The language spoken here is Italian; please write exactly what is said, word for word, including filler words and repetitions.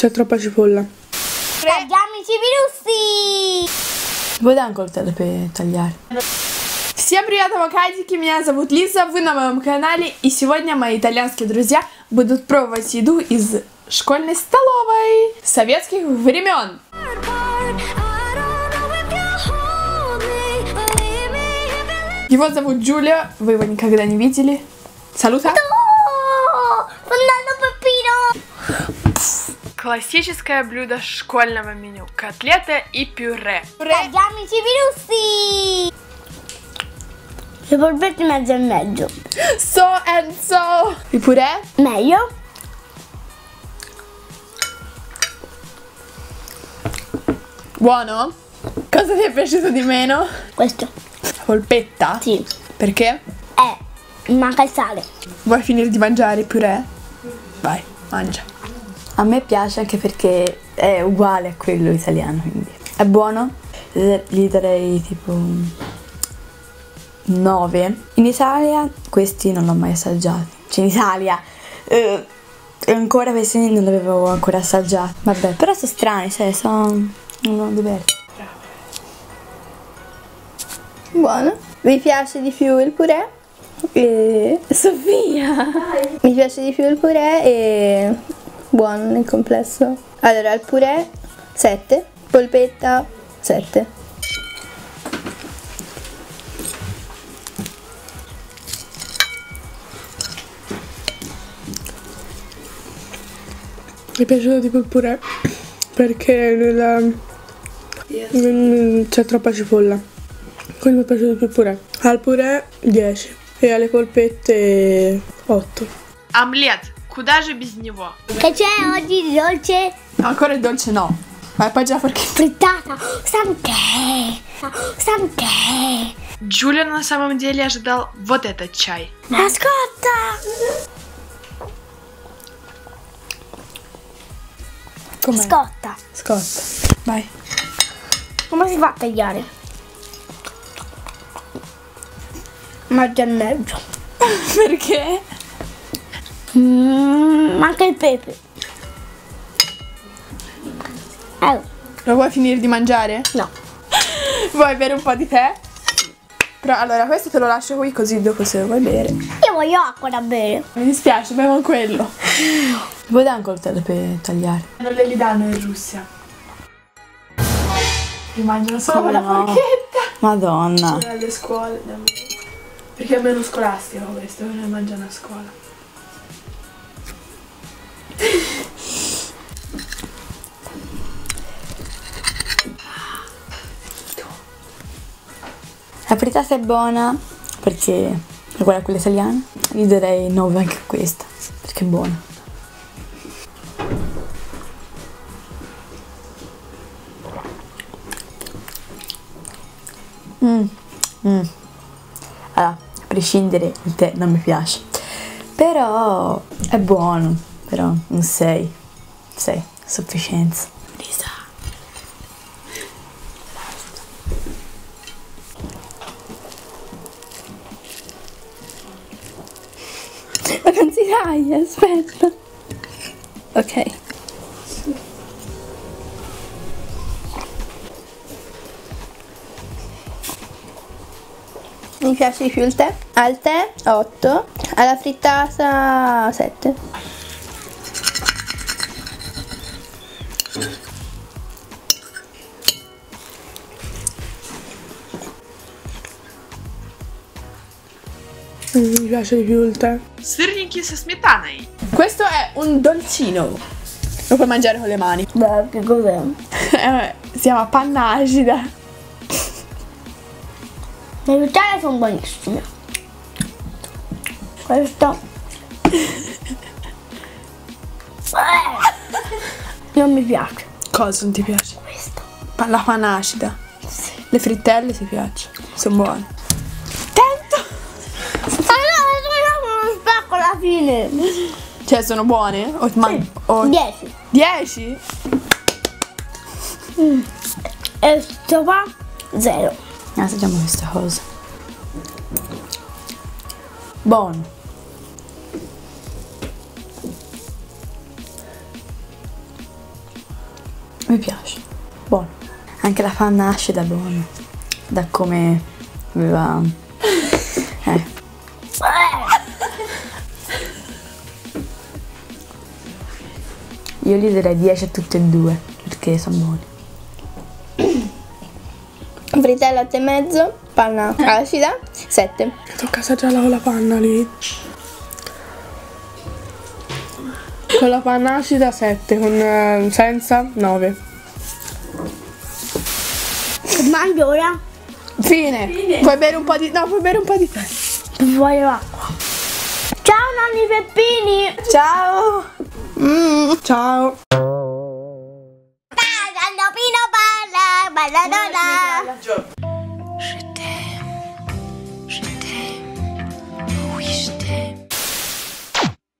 C'è troppa cipolla. Tagliamo i civirussi! Voi dai un coltello per tagliare. Всем привет, авокадики, меня зовут Лиза, вы на моем канале, и сегодня мои итальянские друзья будут пробовать еду из школьной столовой советских времен. Его зовут Джулия, вы его никогда не видели. Салюта! Классическое блюдо школьного меню. Котлета и пюре. Tagliamo i civirussi! Le polpette mezzo e mezzo. So and so. Il purè? Meglio. Buono? Cosa ti è piaciuto di meno? Questo. La polpetta? Sì. Perché? Eh, manca il sale. Vuoi finire di mangiare il purè? Vai, mangia. A me piace anche perché è uguale a quello italiano, quindi è buono. Gli darei tipo nove. In Italia questi non l'ho mai assaggiati. Cioè in Italia eh, ancora questi non li avevo ancora assaggiati. Vabbè, però sono strani, cioè sono, sono diversi. Buono. Vi piace di più il purè? E... Sofia! Mi piace di più il purè e buono nel complesso. Allora, il purè sette, polpetta sette. Mi è piaciuto tipo il purè perché nella... c'è troppa cipolla. Quindi mi è piaciuto più il purè. Al purè dieci e alle polpette otto. Омлет. Куда же без него? Che c'è oggi di dolce? Ancora il dolce no. Ma è poi già perché... Frittata. Самке. Самке. Джулия на самом деле ожидал вот этот чай. Ascolta. Com'è? Scotta. Scotta. Vai. Come si fa a tagliare? Mezzo e mezzo. Perché? Mm, manca il pepe. Eh, Lo vuoi finire di mangiare? no. Vuoi bere un po' di tè? Però allora questo te lo lascio qui così dopo se lo vuoi bere. Io voglio acqua da bere. Mi dispiace, bevo quello. Voi dai un coltello per tagliare. Non le li danno in Russia. Li mangiano solo con la No. forchetta. Madonna. Nelle scuole. Perché è meno scolastico questo, noi mangiano a scuola. La frittata è buona perché è uguale a quella italiana. Gli darei nove anche a questa perché è buona. Mm. Mm. Allora, a prescindere il tè non mi piace, però è buono, però un sei, sei, sufficienza. Lisa. Ma non si taglia, aspetta. Ok. Mi piace di più il tè. Al tè otto, alla frittata sette. Mi piace di più il tè. Sirniki со smetana. Questo è un dolcino. Lo puoi mangiare con le mani. Beh, che cos'è? Eh, si chiama panna acida. Le frittelle sono buonissime. Questo non mi piace. Cosa non ti piace? Questo. Pa- La panna acida. Sì. Le frittelle ti piacciono. Sono buone. Allora, non spacco alla fine. Cioè sono buone? O, ma, o... dieci. dieci? Mm. E sopra zero. Assaggiamo questa cosa. Buono. Mi piace, buono. Anche la panna nasce da buono, da come aveva... Eh. Io gli darei dieci a tutte e due, perché sono buoni. Frittelle latte e mezzo, panna acida, sette. Tocca assaggiarla con la panna lì. Con la panna acida sette, con eh, senza nove. Mangi ora? Fine. Fine. Puoi bere un po' di... No, puoi bere un po' di tè. Voglio l'acqua. Ciao nonni Peppini! Ciao! Mm, ciao.